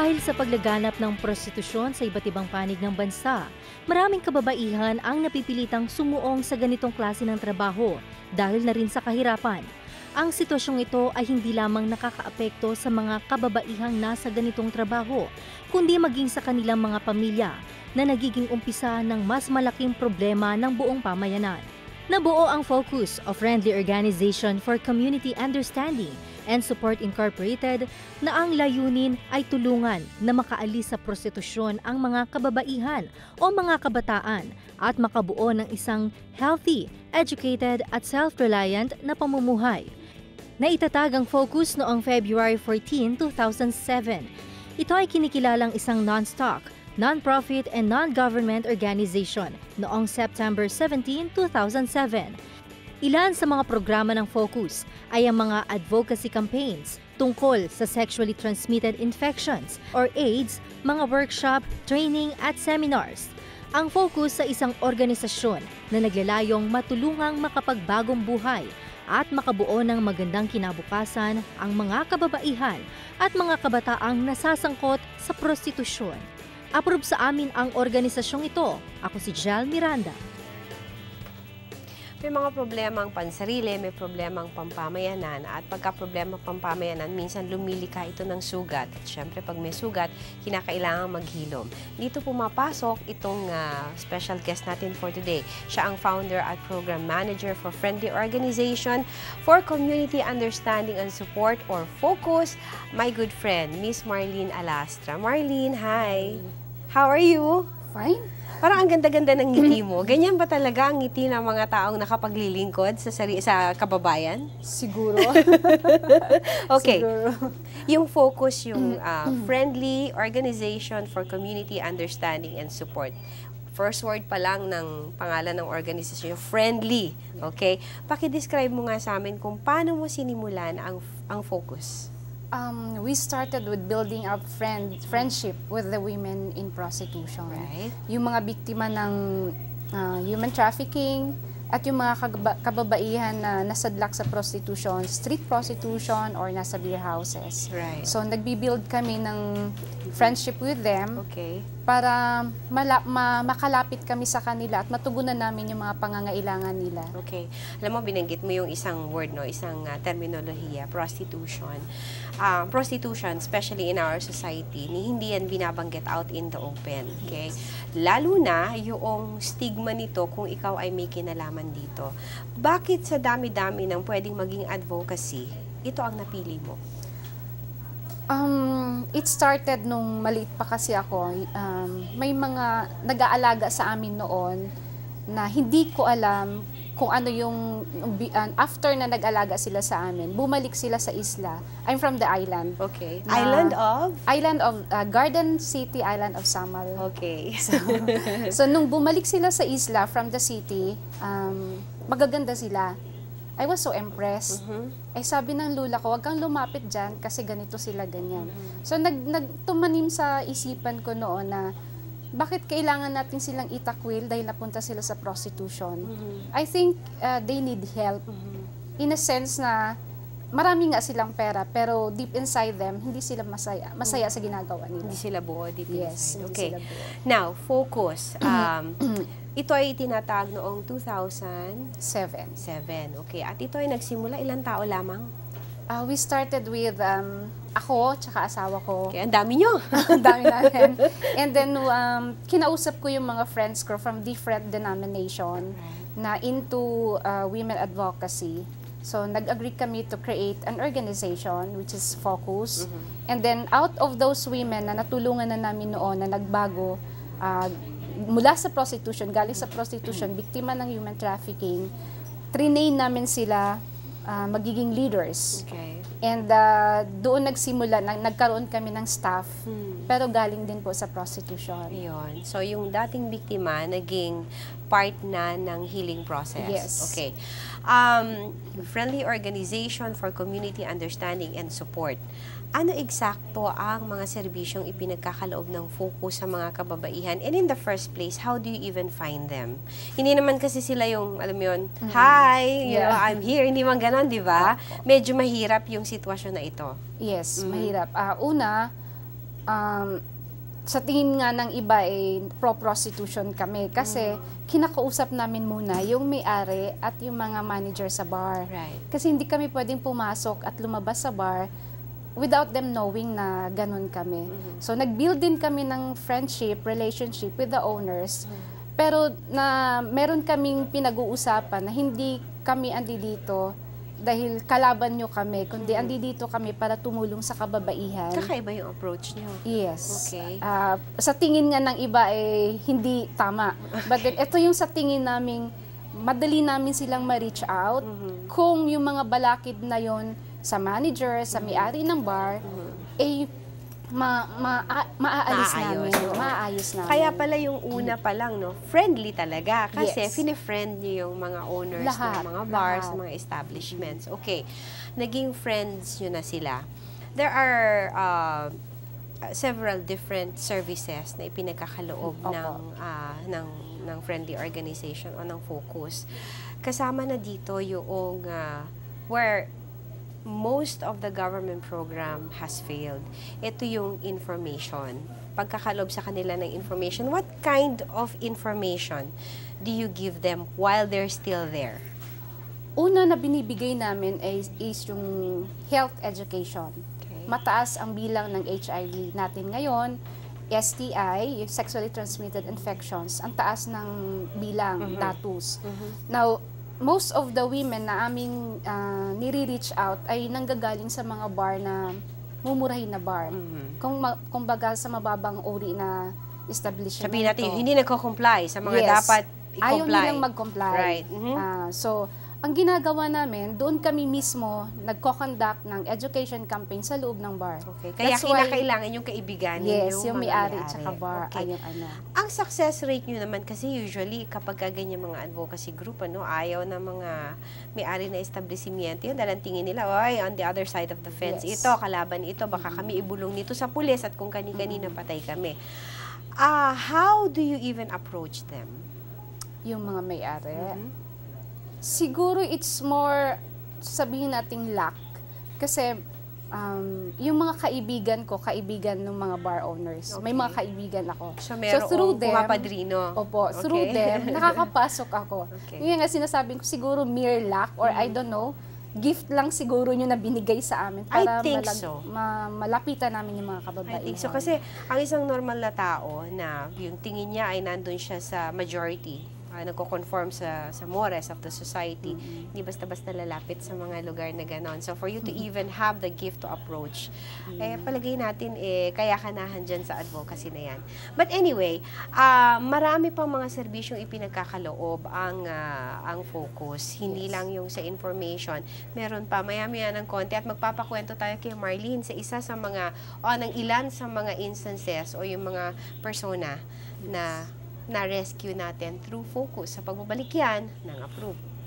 Dahil sa paglaganap ng prostitusyon sa iba't ibang panig ng bansa, maraming kababaihan ang napipilitang sumuong sa ganitong klase ng trabaho dahil na rin sa kahirapan. Ang sitwasyong ito ay hindi lamang nakakaapekto sa mga kababaihang nasa ganitong trabaho, kundi maging sa kanilang mga pamilya na nagiging umpisa ng mas malaking problema ng buong pamayanan. Nabuo ang Focus of Friendly Organization for Community Understanding and Support Incorporated na ang layunin ay tulungan na makaalis sa prostitusyon ang mga kababaihan o mga kabataan at makabuo ng isang healthy, educated at self-reliant na pamumuhay. Naitatag ang Focus noong February 14, 2007. Ito ay kinikilalang isang non-stock, non-profit and non-government organization noong September 17, 2007. Ilan sa mga programa ng Focus ay ang mga advocacy campaigns tungkol sa sexually transmitted infections or AIDS, mga workshop, training at seminars. Ang Focus sa isang organisasyon na naglalayong matulungang makapagbagong buhay at makabuo ng magandang kinabukasan ang mga kababaihan at mga kabataang nasasangkot sa prostitusyon. Approve sa amin ang organisasyong ito. Ako si Jel Miranda. May mga problemang pansarili, may problemang pampamayanan, at pagka problema pampamayanan, minsan lumilika ito ng sugat. At syempre, pag may sugat, kinakailangan maghilom. Dito pumapasok itong special guest natin for today. Siya ang founder at program manager for Friendly Organization for Community Understanding and Support or Focus, my good friend, Miss Marlene Alastra. Marlene, hi! How are you? Fine. Parang ang ganda-ganda ng ngiti mo. Ganyan ba talaga ang ngiti ng mga taong nakapaglilingkod sa kababayan? Siguro. Okay. Siguro. Yung Focus, yung Friendly Organization for Community Understanding and Support. First word pa lang ng pangalan ng organisasyon, friendly. Okay? Paki-describe mo nga sa amin kung paano mo sinimulan ang Focus. We started with building up friendship with the women in prostitution. Right. Yung mga biktima ng human trafficking at yung mga kababaihan na nasadlak sa prostitution, street prostitution or nasa beer houses. Right. So nagbi-build kami ng friendship with them. Okay. Para makalapit kami sa kanila at matugunan namin yung mga pangangailangan nila. Okay. Alam mo, binanggit mo yung isang word, no? Isang terminolohiya, prostitution. Prostitution, especially in our society, hindi yan binabanggit out in the open. Okay? Lalo na yung stigma nito kung ikaw ay may kinalaman dito. Bakit sa dami-dami ng pwedeng maging advocacy, ito ang napili mo? It started nung maliit pa kasi ako. May mga nag-aalaga sa amin noon na hindi ko alam kung ano yung after na nag-alaga sila sa amin, bumalik sila sa isla. I'm from the island. Okay. Island of Garden City, Island of Samal. Okay. So nung bumalik sila sa isla from the city, magaganda sila. I was so impressed. Ay sabi ng lula ko, wag kang lumapit dyan kasi ganito sila, ganyan. So nagtumanim sa isipan ko noon na bakit kailangan natin silang itakwil dahil napunta sila sa prostitution. I think they need help. In a sense na marami nga silang pera pero deep inside them, hindi sila masaya. Masaya sa ginagawa nila. Hindi sila buo deep Yes, inside. hindi Okay. sila buo. Now, Focus. Ito ay itinatag noong 2007. Okay. At ito ay nagsimula, ilang tao lamang? We started with ako, tsaka asawa ko. Okay, ang dami nyo. Ang dami namin. And then, kinausap ko yung mga friends ko from different denomination na into women advocacy. So, nag-agree kami to create an organization which is Focus. And then, out of those women na natulungan na namin noon na nagbago, mula sa prostitution, galing sa prostitution, biktima ng human trafficking, trinain namin sila magiging leaders. Okay. And doon nagsimula, nagkaroon kami ng staff, pero galing din po sa prostitution. Ayun. So, yung dating biktima, naging part na ng healing process. Yes. Okay. Friendly Organization for Community Understanding and Support. Ano eksakto ang mga serbisyong ipinagkakaloob ng Focus sa mga kababaihan? And in the first place, how do you even find them? Hindi naman kasi sila yung, alam mo yun, hi, you know, I'm here. Hindi man ganon, di ba? Medyo mahirap yung sitwasyon na ito. Yes, mahirap. Una, sa tingin nga ng iba pro-prostitution kami kasi kinakausap namin muna yung may-ari at yung mga manager sa bar. Right. Kasi hindi kami pwedeng pumasok at lumabas sa bar without them knowing na ganun kami. So nag-build din kami ng friendship, relationship with the owners. Pero na meron kaming pinag-uusapan na hindi kami andi dito dahil kalaban nyo kami, kundi andi dito kami para tumulong sa kababaihan. Kakaiba yung approach nyo. Yes. Okay. Sa tingin nga ng iba hindi tama. But then, ito yung sa tingin naming madali namin silang ma-reach out. Kung yung mga balakid na yon sa manager, sa may-ari ng bar, maaalis namin. Maayos namin. Kaya pala yung una pa lang, no, friendly talaga. Kasi Yes. fine-friend niyo yung mga owners Lahat, ng mga bars, lahat. mga establishments. Okay. Naging friends nyo na sila. There are several different services na ipinagkakaloob ng friendly organization o ng focus. Kasama na dito yung where most of the government program has failed. Ito yung information. Pagkakalob sa kanila ng information, what kind of information do you give them while they're still there? Una na binibigay namin is yung health education. Okay. Mataas ang bilang ng HIV natin ngayon. STI, yung sexually transmitted infections, ang taas ng bilang, datus. Now, most of the women na aming nire-reach out ay nanggagaling sa mga bar na mumurahin na bar. Kumbaga sa mababang uri na establishment. Sabihin natin, hindi nagko-comply sa mga Yes. dapat i-comply. Ayaw nilang mag-comply. Right. So, ang ginagawa namin, doon kami mismo nagko-conduct ng education campaign sa loob ng bar. Okay. Kaya That's why- kinakailangan yung kaibigan Yes, ninyo, yung mga may-ari at saka bar. Okay. Ayun, ano. Ang success rate nyo naman kasi usually kapag ganyan mga advocacy group, ayaw na mga may-ari na establishmento yun, dahil ang tingin nila, oy, on the other side of the fence, Yes. ito, kalaban ito, baka kami ibulong nito sa pulis at kung kani-kanina patay kami. How do you even approach them? Yung mga may-ari. Siguro it's more, sabihin nating luck. Kasi yung mga kaibigan ko, kaibigan ng mga bar owners. May Okay. mga kaibigan ako. So, meron pumapadrino. Opo, Okay. through them, nakakapasok ako. Okay. Yung nga sinasabing ko, siguro mere luck or I don't know, gift lang siguro nyo na binigay sa amin para I think so. malapitan namin yung mga kababaihan. I think so. Kasi ang isang normal na tao na yung tingin niya ay nandun siya sa majority, nagko-conform sa mores of the society, hindi basta-basta lalapit sa mga lugar na ganon. So for you to even have the gift to approach, palagay natin, kaya kanahan dyan sa advocacy na yan. But anyway, marami pang mga serbisyong ipinagkakaloob ang focus. Hindi lang yung sa information. Meron pa, maya-maya ng konti at magpapakwento tayo kay Marlene sa isa sa mga, ng ilan sa mga instances o yung mga persona na rescue natin through focus sa pagbabalik yan ng approve.